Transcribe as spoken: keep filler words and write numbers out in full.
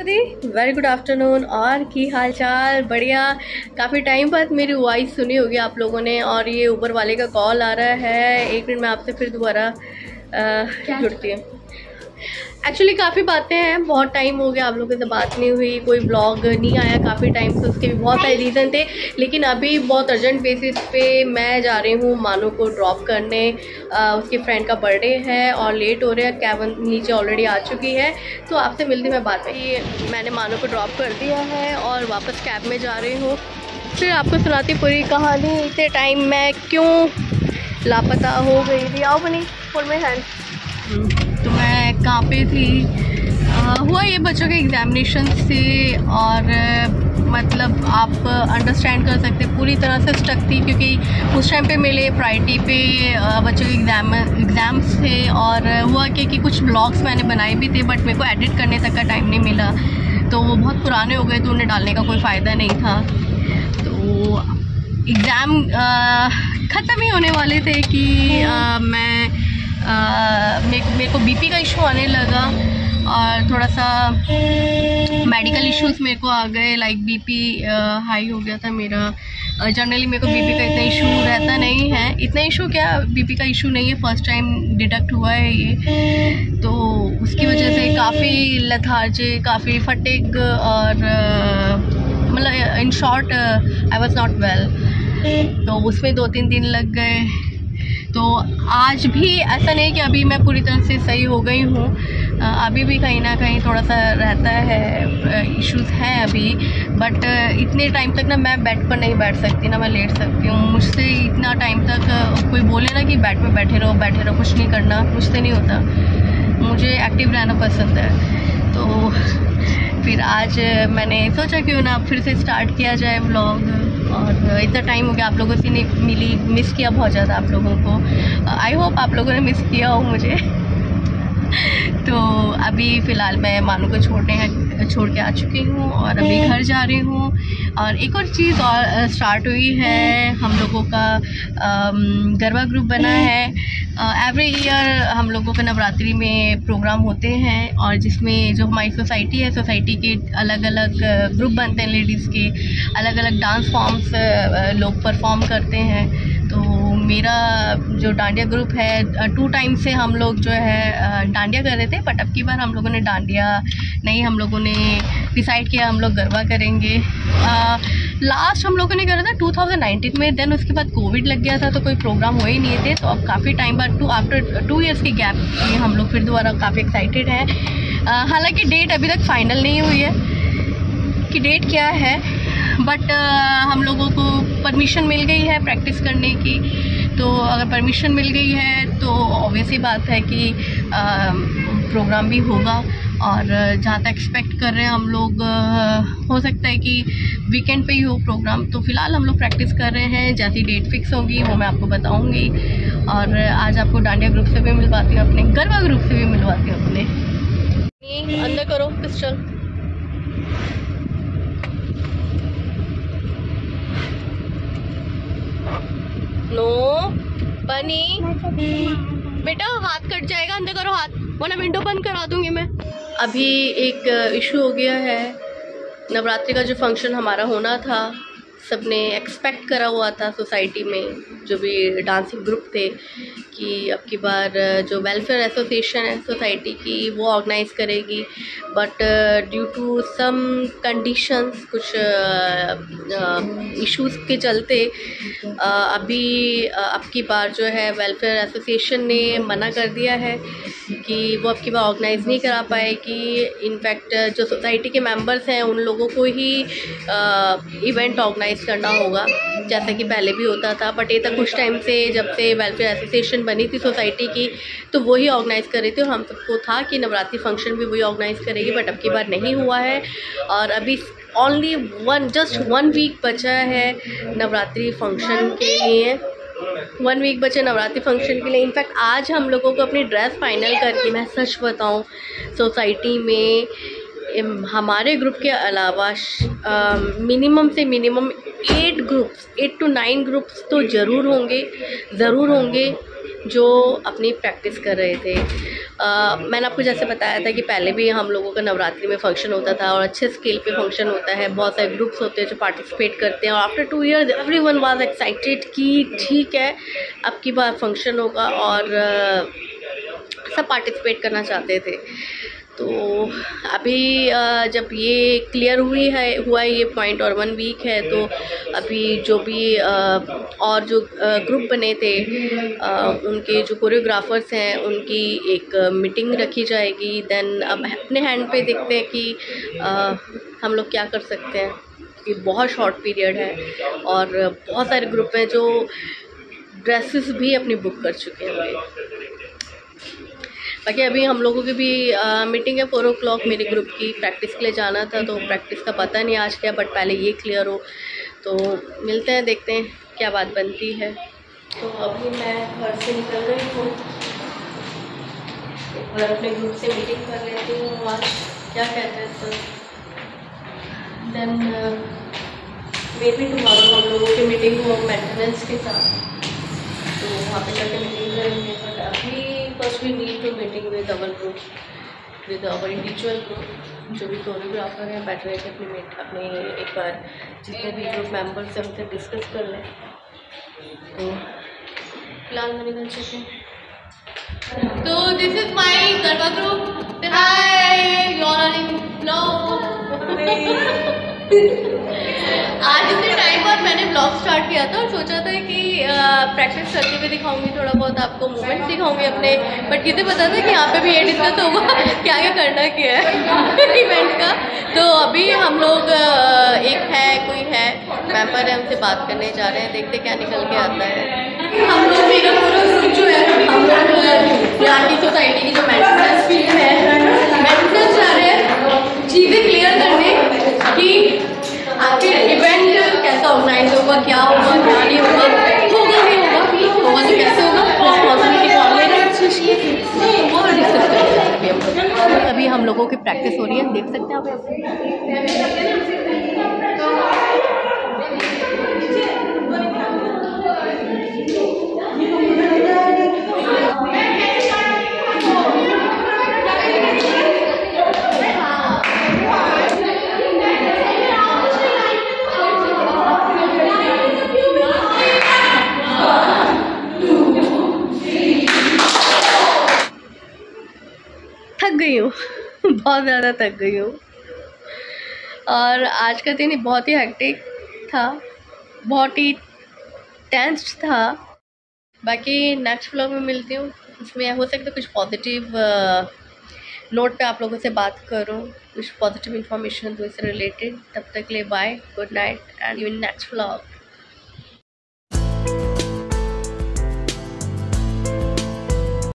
जी, very good afternoon. और की हाल चाल? बढ़िया। काफ़ी टाइम बाद मेरी वॉइस सुनी होगी आप लोगों ने। और ये ऊबर वाले का कॉल आ रहा है। एक मिनट में आपसे फिर दोबारा जुड़ती हूँ। एक्चुअली काफ़ी बातें हैं, बहुत टाइम हो गया आप लोगों से बात नहीं हुई, कोई ब्लॉग नहीं आया काफ़ी टाइम से। उसके भी बहुत सारे रीज़न थे, लेकिन अभी बहुत अर्जेंट बेसिस पे मैं जा रही हूँ मानू को ड्रॉप करने। आ, उसके फ्रेंड का बर्थडे है और लेट हो रहा है। कैब नीचे ऑलरेडी आ चुकी है, तो आपसे मिलती मैं बात में। मैंने मानू को ड्रॉप कर दिया है और वापस कैब में जा रही हूँ। फिर आपको सुनाती पूरी कहानी, इतने टाइम मैं क्यों लापता हो गई थी। आओ बनी फॉर माई हैंड। तो मैं कहाँ पे थी? आ, हुआ ये बच्चों के एग्जामिनेशन से, और आ, मतलब आप अंडरस्टैंड कर सकते पूरी तरह से स्टक थी, क्योंकि उस टाइम पे मेरे प्रायोरिटी पे आ, बच्चों के एग्जाम एग्ज़ाम्स थे। और हुआ कि, कि कुछ ब्लॉग्स मैंने बनाए भी थे, बट मेरे को एडिट करने तक का टाइम नहीं मिला। तो वो बहुत पुराने हो गए, तो उन्हें डालने का कोई फ़ायदा नहीं था। तो एग्ज़ाम ख़त्म ही होने वाले थे कि आ, मैं मेरे को मेरे को बीपी का इशू आने लगा, और थोड़ा सा मेडिकल इश्यूज मेरे को आ गए। लाइक बीपी हाई हो गया था मेरा। जनरली मेरे को बीपी का इतना इशू रहता नहीं है। इतना इशू क्या, बीपी का इशू नहीं है, फर्स्ट टाइम डिटेक्ट हुआ है ये। तो उसकी वजह से काफ़ी लथार्जी, काफ़ी फटिग, और मतलब in short I was not well. तो उसमें दो तीन दिन लग गए। तो आज भी ऐसा नहीं कि अभी मैं पूरी तरह से सही हो गई हूँ, अभी भी कहीं ना कहीं थोड़ा सा रहता है, इश्यूज हैं अभी। बट इतने टाइम तक ना मैं बेड पर नहीं बैठ सकती, ना मैं लेट सकती हूँ। मुझसे इतना टाइम तक कोई बोले ना कि बेड पे बैठे रहो बैठे रहो कुछ नहीं करना, मुझसे नहीं होता। मुझे एक्टिव रहना पसंद है। तो फिर आज मैंने सोचा क्यों ना फिर से स्टार्ट किया जाए व्लॉग। और इतना टाइम हो गया आप लोगों से नहीं मिली, मिस किया बहुत ज़्यादा आप लोगों को। आई होप आप लोगों ने मिस किया हो मुझे। तो अभी फ़िलहाल मैं मानू को छोड़ने हैं छोड़ के आ चुकी हूँ, और अभी घर जा रही हूँ। और एक और चीज़ और स्टार्ट हुई है, हम लोगों का गरबा ग्रुप बना है। एवरी ईयर हम लोगों का नवरात्रि में प्रोग्राम होते हैं, और जिसमें जो हमारी सोसाइटी है, सोसाइटी के अलग अलग ग्रुप बनते हैं, लेडीज़ के अलग अलग डांस फॉर्म्स लोग परफॉर्म करते हैं। तो मेरा जो डांडिया ग्रुप है, टू टाइम से हम लोग जो है डांडिया कर रहे थे, बट अब की बार हम लोगों ने डांडिया नहीं, हम लोगों ने डिसाइड किया हम लोग गरबा करेंगे। लास्ट हम लोगों ने करा था टू थाउजेंड नाइनटीन में, देन उसके बाद कोविड लग गया था, तो कोई प्रोग्राम हो ही नहीं थे। तो अब काफ़ी टाइम बाद टू आफ्टर टू इयर्स के गैप में हम लोग फिर दोबारा काफ़ी एक्साइटेड हैं। हालांकि डेट अभी तक फाइनल नहीं हुई है कि डेट क्या है, बट uh, हम लोगों को परमिशन मिल गई है प्रैक्टिस करने की। तो अगर परमिशन मिल गई है तो ऑब्वियस ही बात है कि uh, प्रोग्राम भी होगा। और uh, जहाँ तक एक्सपेक्ट कर रहे हैं हम लोग, uh, हो सकता है कि वीकेंड पे ही हो प्रोग्राम। तो फ़िलहाल हम लोग प्रैक्टिस कर रहे हैं, जैसी डेट फिक्स होगी वो मैं आपको बताऊँगी। और uh, आज आपको डांडिया ग्रुप से भी मिलवाती हूँ, अपने गरबा ग्रुप से भी मिलवाती हूँ अपने। अंदर करो पिस्टल। नो बनी बेटा, हाथ कट जाएगा, अंदर करो हाथ, वरना विंडो बंद करा दूंगी मैं। अभी एक इशू हो गया है। नवरात्रि का जो फंक्शन हमारा होना था, सबने एक्सपेक्ट करा हुआ था सोसाइटी में जो भी डांसिंग ग्रुप थे कि अब की बार जो वेलफेयर एसोसिएशन है सोसाइटी की वो ऑर्गेनाइज़ करेगी। But due to some conditions, कुछ इश्यूज़ के चलते uh, अभी uh, अब की बार जो है वेलफेयर एसोसिएशन ने मना कर दिया है कि वो अब की बार ऑर्गेनाइज़ नहीं करा पाएगी। इनफैक्ट जो सोसाइटी के मेंबर्स हैं उन लोगों को ही इवेंट uh, ऑर्गेनाइज़ करना होगा, जैसा कि पहले भी होता था। बट ये तक कुछ टाइम से, जब से वेलफेयर एसोसिएशन बनी थी सोसाइटी की, तो वही ऑर्गेनाइज़ कर रही थी। हम सबको था कि नवरात्रि फंक्शन भी वही ऑर्गेनाइज़ करेगी, बट अब की बार नहीं हुआ है। और अभी only one just one week बचा है नवरात्रि फंक्शन के लिए। वन वीक बचे नवरात्रि फंक्शन के लिए। इनफैक्ट आज हम लोगों को अपनी ड्रेस फाइनल करके, मैं सच बताऊं, सोसाइटी में हमारे ग्रुप के अलावा मिनिमम से minimum eight groups eight to nine groups तो ज़रूर होंगे ज़रूर होंगे जो अपनी प्रैक्टिस कर रहे थे। आ, मैंने आपको जैसे बताया था कि पहले भी हम लोगों का नवरात्रि में फंक्शन होता था और अच्छे स्केल पे फंक्शन होता है, बहुत सारे ग्रुप्स होते हैं जो पार्टिसिपेट करते हैं और after two years everyone was excited कि ठीक है अब की बार फंक्शन होगा और आ, सब पार्टिसिपेट करना चाहते थे। तो अभी जब ये क्लियर हुई है हुआ है ये पॉइंट और वन वीक है, तो अभी जो भी और जो ग्रुप बने थे उनके जो कोरियोग्राफर्स हैं उनकी एक मीटिंग रखी जाएगी। देन अब अपने हैंड पे देखते हैं कि हम लोग क्या कर सकते हैं, कि बहुत शॉर्ट पीरियड है और बहुत सारे ग्रुप हैं जो ड्रेसेस भी अपनी बुक कर चुके हैं। बाकी अभी हम लोगों की भी आ, मीटिंग है फोर ओ क्लॉक मेरे ग्रुप की, प्रैक्टिस के लिए जाना था तो प्रैक्टिस का पता नहीं आज क्या, बट पहले ये क्लियर हो तो मिलते हैं, देखते हैं क्या बात बनती है। तो अभी मैं घर से निकल रही हूँ और अपने ग्रुप से मीटिंग कर लेती हूँ आज क्या कहते हैं sir. Then maybe tomorrow हम लोगों की मीटिंग हो मेंटेनेंस के साथ, तो वहाँ पे जाके मीटिंग करेंगे। बट अभी first we need to meeting with our group, with our individual group, जो भी कोरियोग्राफर हैं बैठ रहे थे अपनी मीट अपने एक बार जितने भी ग्रुप मेंबर्स हैं उनसे डिस्कस कर लें। तो फिलहाल मैं निकल चुकी हूँ। तो this is my garba group. Hi you are in blog. आज इतने टाइम बाद मैंने ब्लॉग स्टार्ट किया था और सोचा था कि प्रैक्टिस करके भी दिखाऊंगी, थोड़ा बहुत आपको मूवमेंट दिखाऊंगी अपने, बट किसे पता था कि यहाँ पे भी ये डिस्कस होगा क्या क्या करना क्या है इवेंट का। तो अभी हम लोग एक है कोई है मेंबर है उनसे बात करने जा रहे हैं, देखते क्या निकल के आता है। हम लोग मेरा पूरा ग्रुप जो है हम लोग यहाँ की सोसाइटी की जो मेंटेनेंस फील्ड है मेंटेनेंस जा रहे हैं चीज़ें क्लियर करने कि आखिर इवेंट कैसा ऑर्गेनाइज होगा, क्या होगा क्या नहीं होगा, होगा नहीं होगा, होगा तो कैसे होगा, रिस्पॉन्सिबिलिटी कौन ले रहा है इस चीज़ की, तो वो डिस्कस करेंगे। अभी हम लोगों की प्रैक्टिस हो रही है, देख सकते हैं आप। थक गई हूँ बहुत ज़्यादा थक गई हूँ और आज का दिन बहुत ही हेक्टिक था, बहुत ही टेंस्ड था। बाकी नेक्स्ट व्लॉग में मिलती हूँ, इसमें हो सकता है कुछ पॉजिटिव नोट पे आप लोगों से बात करूँ, कुछ पॉजिटिव इन्फॉर्मेशन तो इससे रिलेटेड। तब तक के लिए bye, good night and you in next vlog.